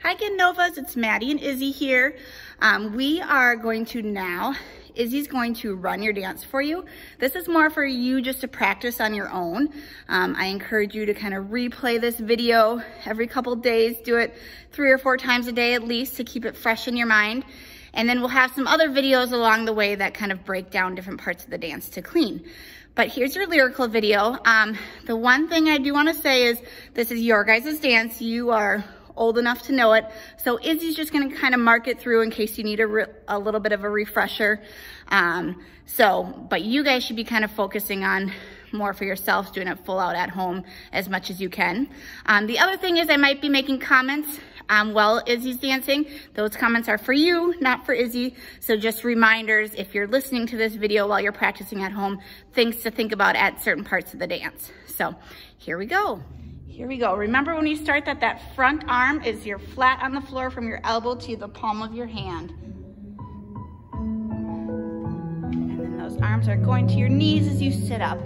Hi Gannovas, it's Maddie and Izzy here. We are going to now, Izzy's going to run your dance for you. This is more for you just to practice on your own. I encourage you to kind of replay this video every couple days. Do it 3 or 4 times a day at least to keep it fresh in your mind. And then we'll have some other videos along the way that kind of break down different parts of the dance to clean. But here's your lyrical video. The one thing I do want to say is this is your guys' dance. You are old enough to know it. So Izzy's just gonna kind of mark it through in case you need a little bit of a refresher. But you guys should be kind of focusing on more for yourselves, doing it full out at home as much as you can. The other thing is I might be making comments while Izzy's dancing. Those comments are for you, not for Izzy. So just reminders, if you're listening to this video while you're practicing at home, things to think about at certain parts of the dance. So here we go. Here we go. Remember when you start that front arm is you're flat on the floor from your elbow to the palm of your hand. And then those arms are going to your knees as you sit up.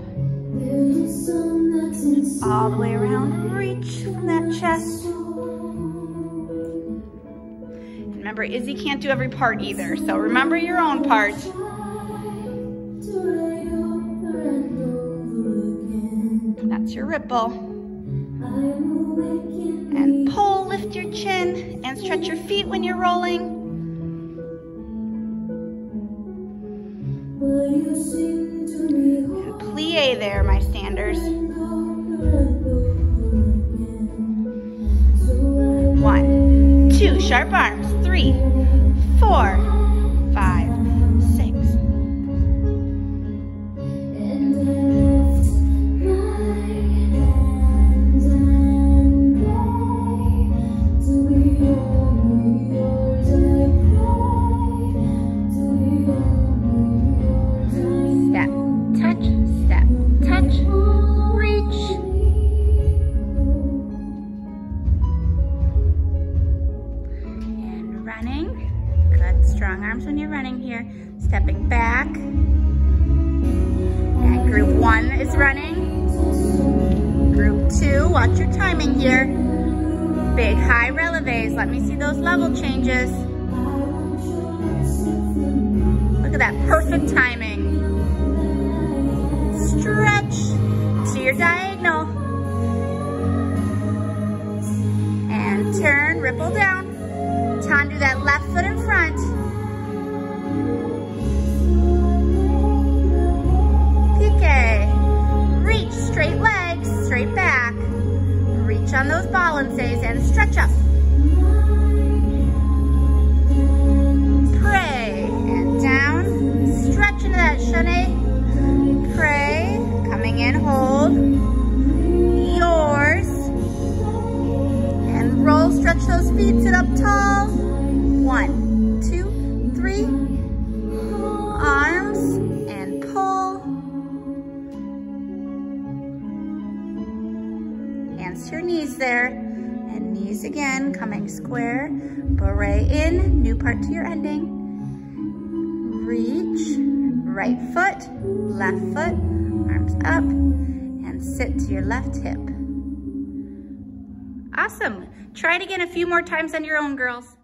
All the way around, reach from that chest. And remember, Izzy can't do every part either, so remember your own part. That's your ripple. And pull, lift your chin, and stretch your feet when you're rolling. And plie there, my standers. 1, 2, sharp arms. 3, 4, 5, 6. Good, strong arms when you're running here. Stepping back. And group 1 is running. Group 2, watch your timing here. Big high releves. Let me see those level changes. Look at that perfect timing. Stretch to your diagonal. And turn, ripple down. Undo that left foot in front. Pique. Reach, straight legs, straight back. Reach on those balances and stretch up. Pray and down. Stretch into that chalet. Pray. Coming in, hold. Yours. And roll, stretch those feet, sit up tall. 1, 2, 3. Arms and pull. Hands to your knees there. And knees again, coming square. Beret in, new part to your ending. Reach, right foot, left foot, arms up, and sit to your left hip. Awesome. Try it again a few more times on your own, girls.